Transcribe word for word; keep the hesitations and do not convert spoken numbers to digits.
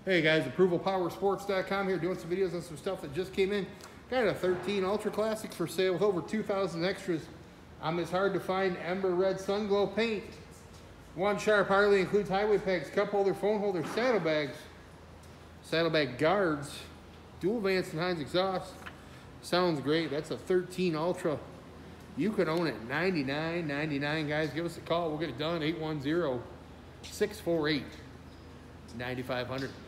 Hey guys, approval power sports dot com here doing some videos on some stuff that just came in. Got a thirteen Ultra Classics for sale with over two thousand extras on this hard to find Ember Red Sun Glow paint. One sharp Harley includes highway pegs, cup holder, phone holder, saddlebags, saddlebag guards, dual Vance and Hines exhaust. Sounds great. That's a thirteen Ultra. You can own it ninety-nine ninety-nine, guys. Give us a call. We'll get it done. eight one zero, six four eight, nine five zero zero.